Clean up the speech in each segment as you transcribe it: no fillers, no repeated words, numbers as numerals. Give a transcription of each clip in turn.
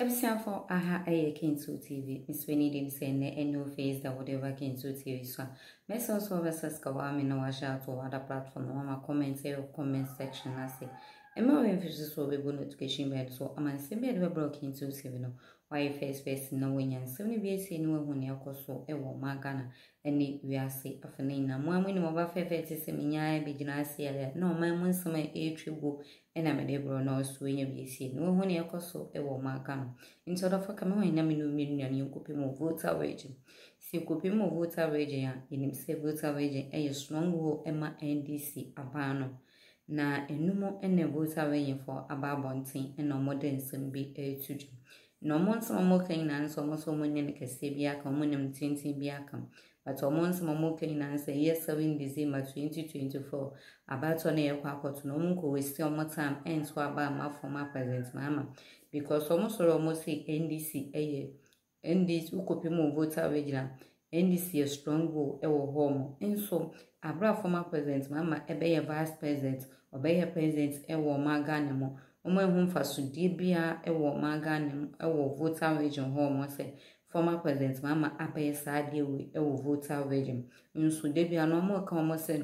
for aha Kinsu TV, Miss Winnie Dimson, and no face that whatever Kinsu TV so. Miss also versus Kawami no wash out to other platform, Mama comments or comment section. I say, and more emphasis will be notification bed, so I'm a semi broken to 7. Why face no win and 70 BC no one your coso, a woman Ghana, and need we are say of a name. One winning over 50 seminia, be genasi, no man wants some a tribu. And I'm a debro no swing of BC, no one your coso, a woman Ghana. In sort of a common no million, you could be more voter waging. Si you could be more voter waging, in himself voter waging, a strong wool Emma NDC abano. Na enumo ene voter waging for about bunting and no modern some be a tuju. No months or more can answer almost so many Casabia, common 20 biacum. But almost more can answer yes, 7 December 2024. About on a quack to no munko we still more time and swab my former present mamma. Because almost say NDC a NDC who could be more voter regular. NDC a strong will ever home. And so Abra former president mamma a vice president or be a president ever maganamo. Omo ehun fasudie bia ewo magane ewo voter region home say former president mama apaye saade we ewo voter region nso de bia no mo ka omo say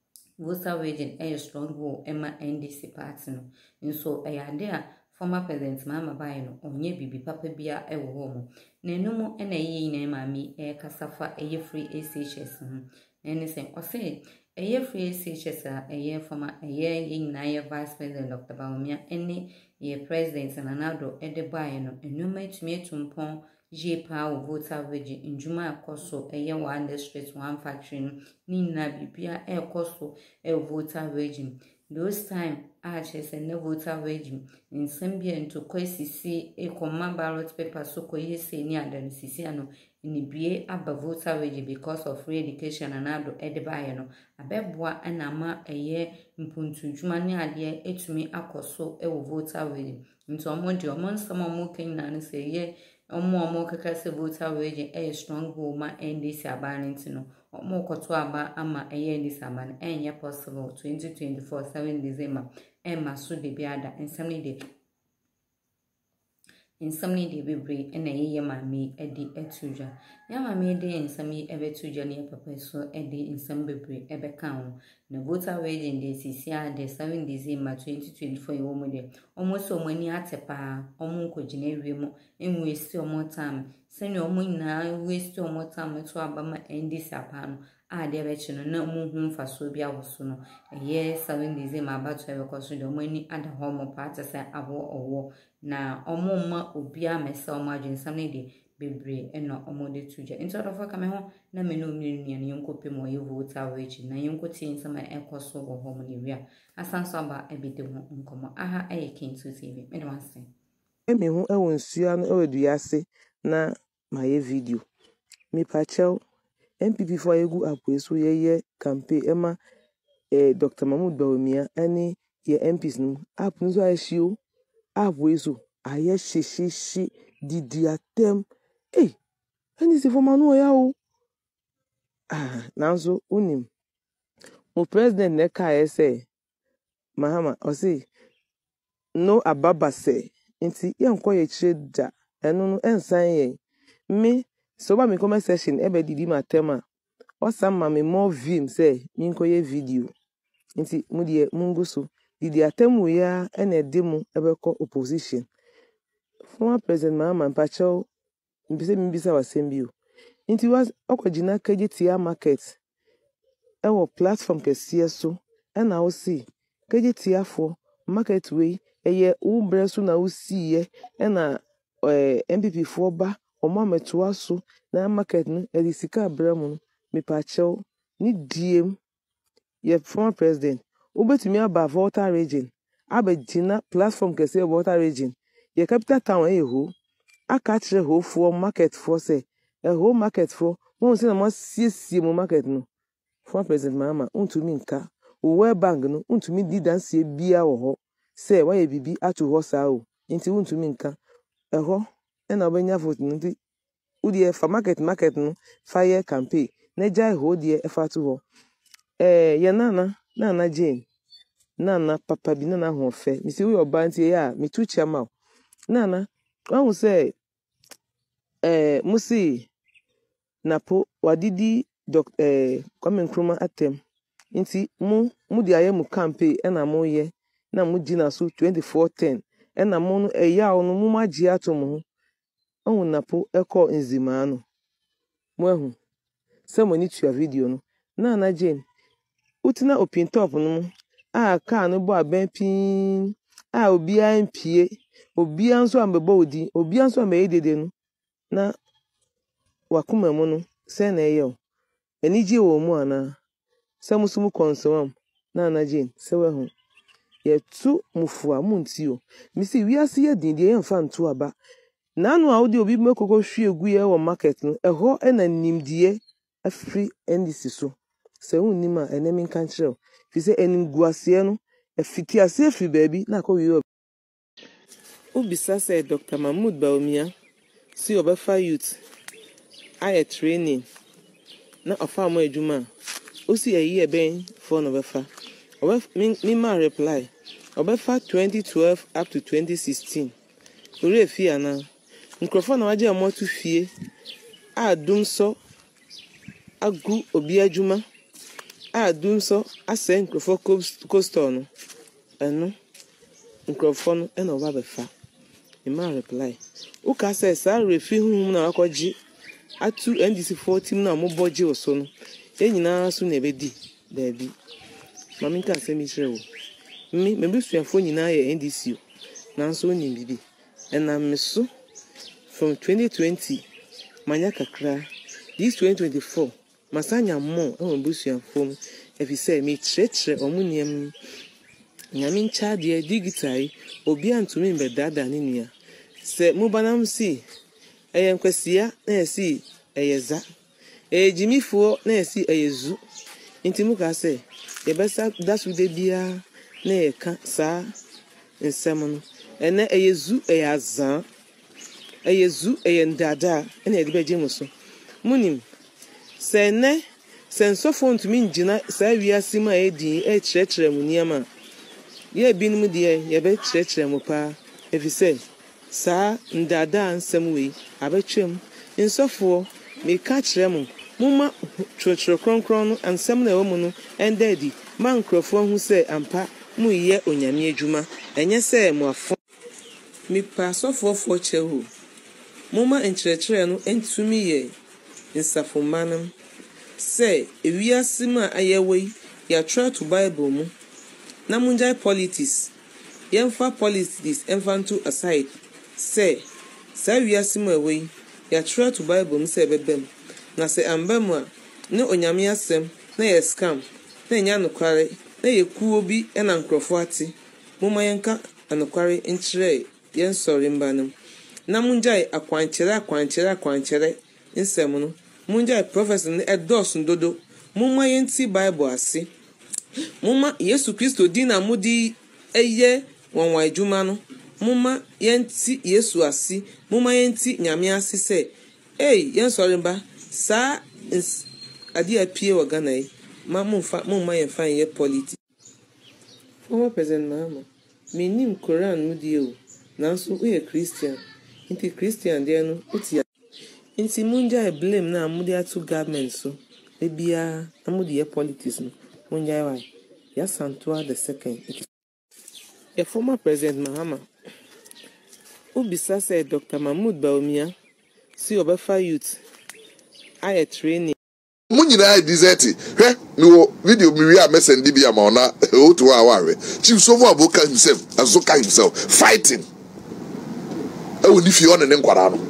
voter region strong go ema NDC party no nso eyade a former president mama bai no onye bibi papa bia ewo home na enum na yi na mami kasafa free ACHS ene say o say free ACHS former na vice president Dr. Baumia any president and another edebaye no enuma etumi etumpon je pa voter region njuma akoso one district one factory ni na bibia ekoso voter region those time HS and no voter region in Sambia into kwesisi ekoma ballot paper so koyese ni adan sisi ano ni bie aba voter region because of free education and ado edebaye no abeboa anama mpuntu djuma ni ade etumi akoso voter region nto omo nsama mo kenna ne se omo kaka se voter region strong woman NDC abanti no omo koto aba ama NDC aban enye possible 2024 7 December maso de biada insomni de bebre na yeye mami edi etuja ya mami de insami ebetuja ne papa so edi insam bebre ebeka ho na voter region de sisia de 7 December 2024 yomo de almost so many atepa omo nkogine wiemu enwesi omo time sene omo nyina westi omo time to abama NDC apano ade bechi no na mu hu mfaso bia woso no 7 December abato ebekoso de omo ni ada homo party say abo owo na omo ma obia mesa omo adwensam de bebre eno omo de tuja into of kame ho na me no mmiri ne yonkope mo ye voter region na yonkoti nsama ekoso wo homo ne wia asanso aba ebede ho nkomo aha Kinsu TV me do ase me hu ewo nsua no ewo duase na maye video me pachew MPP for egu apueso ye campaign ema Dr. Mahmoud Bawumia ani ye MPs no apunzo ahio apueso aye shishi didi atem ani se forma no ya o nanso unim o president ne ka say Mahama o say no ababa say nti yenko ye cheda enu no ensan ye me so ba me comment section ebe didi matema o sama me more vim say me nko ye video nti mu de mungu so didi atemu ya ene demu ebe ko opposition former president Mahama mpacho mbise mbisa wasembio nti was okojina KGTR market ewo platform kesiye so na o si KGTR for market way eye ubresu na usiye na MPP for ba omo meto aso na market no edisika abramu me pacho ni diem ye former president ubetumi aba voter region abegina platform kesiye voter region ye capital town ho aka kire ho for market for say ho market for won say na mo siesie mo market no former president Mahama untumi nka World Bank no untumi di dansie bia wo ho say why ye bibi atu ho saa o nti untumi nka ho na obenya vote nti udi fa market no fire campaign na jai ho die efa to ho ye nana Jane nana papa bi nana ho fe mi si wo oba nti ya mi tu chama nana When we say musi napo wadidi Kwame Nkrumah atem nti mu di aye mu campaign na mo ye na mu gina so 2410 na mo no eya no mu magye ato mo ho napo ekọ nzima no mo ehu se mo ni tua video no na Jane utina opin top no a car no bo aben pin a obi an pie obi anso ambebo odi obi anso ameyedede no na wakuma mu no se na eyo enije wo mu ana se musumu konsewam na Jane se we hu ye tu mufua muntio misi wiase ye din de ye mfa nto aba nanu a wodi obi mekoko hwie gu ye wo market no eho na nimdie afri ndc so se hunnim a enemi nkan kire fi se enim guase no afiti ase afri baabi na akọ ubisa se Dr. Mahmood Bawumia si obefa youth aye training na ofa mo adwuma osi ayi ben for no befa me ma reply obefa 2012 up to 2016 ore fi ana nkrofo na waje amotu fie adum so agu obi adwuma adum so ase nkrofo coastal no eno nkrofo no na oba befa me ma reply uka say sa refi hum na akoji atu NDC 40 na mo boje oso no enyina so na ebedi baabi mami nka se mi kire wo me besuafo nyina ye NDC na nso ni bibi na me so from 2020 manya kakra this 2024 masanya mo e besuafo efi se me chire omuniem nyame ncha de digital obi antumi mbedada ne nua se mubanam si eyenkwasiya na esi eyeza ejimifuo na esi eyezu intimu ka se yebesa dasude bia na eka sa nsem no ene eyezu eyazan eyezu eyendada ene edibeje muso munim se ne sensofo ntumi ngina sa wiase ma edi chirechire mu niam ye binum de ye be chirechire mu pa efise sa ndada nsem we abetwem nsofo me ka kire mu mumma churchro kronkron no ansem na ewo no endedi man krofo hu se ampa mu ye onyame adwuma enye se mu afo mi pa sofo chehu mumma enchirechire no entumi ye nsafo manam se ewiase ma ayewe ya try to bible mu na munjai politics yemfa politics enfanto aside se sa wiase ma ayewe ya try to bible mu se bebem na se ambam a ne onyame asem na ye scam na nya nokware na ye kuo bi na nkrofo ate mumma yenka anokware nkyere yen sori mbanam na munjai akwanchere nsem no munjai professor ne edos ndodo mumma yenti bible ase mumma Yesu Kristo di na mudi eye wonwa adwuma no mumma yenti Yesu ase mumma yenti nyame ase se yen sori mba sa adi apie wa Ghana yi mumma yenfa ye politics former president Mahama menim Quran mudi o nanso we Christian inti Christian de no uti inti munja blame na amudi atu government so ebia amudi ye politics no munja why ya Santua the second the former president Mahama ubisa said Dr. Mahmood Bawumia si obefa youth aye training munyina desert hwe no video mi wi a mesend bia ma ona otu aware chief sovo aboka himself azoka himself fighting e woni fi on ne nkwara no.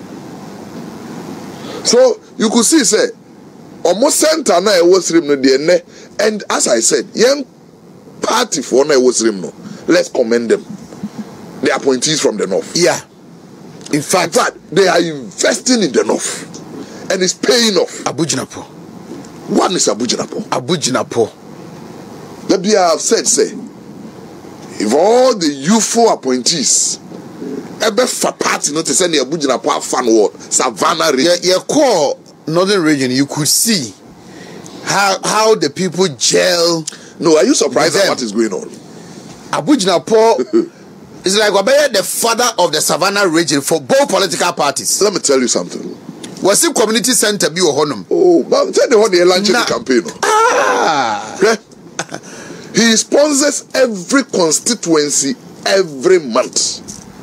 So you could see say almost center na e was rim no de ne, and as I said young party for na e was rim no, let's commend them, the appointees from the north. Yeah, in fact they are investing in the north and it's paying off. Abujinapo. One is Abujinapo. Let me have said say if all the youthful appointees ebe fa party not to send the Abujinapo fan word Savannah region. Yeah, core northern region, you could see how the people gel. No, are you surprised at what is going on? Abujinapo It's like Obeye, the father of the Savannah region for both political parties. Let me tell you something. Was it community center be or honum? Oh, but tell them what they launching the campaign. Yeah. He sponsors every constituency every month.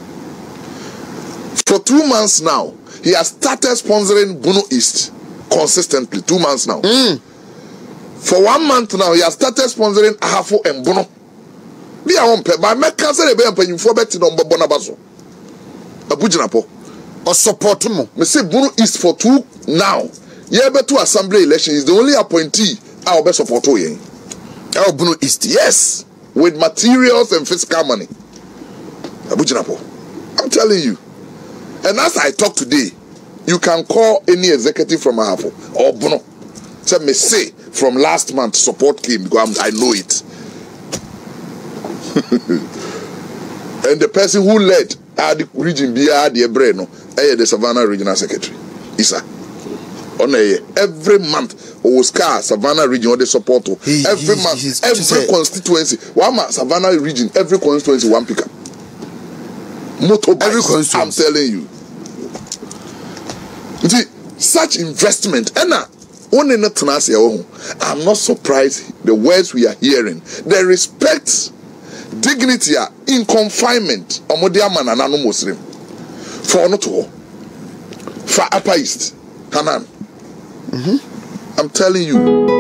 For 2 months now, he has started sponsoring Bono East consistently. 2 months now. For 1 month now, he has started sponsoring Ahafo and Bono. Be a one pay, but I can't say the you for betting on Bonabaso. Abujanapo. Or support him. Me say Bono East for 2 now. Yeah, but 2 assembly election is the only appointee I will be supporting. Oh, Bono East. Yes, with materials and fiscal money. Abujanapo. I'm telling you. And as I talk today, you can call any executive from Ahafo or Bono. Tell me, say from last month support came because I know it. And the person who led the region BR the Ebreno, the Savannah Regional Secretary, Isa. Every month, Oscar Savannah Region or the support every month, every constituency. One Savannah Region, every constituency one pickup. Motorbikes, every constituency. I'm telling you. See, such investment, and I'm not surprised the words we are hearing. The respect, dignity in confinement Muslim for not all for Upper East Hanan. I'm telling you.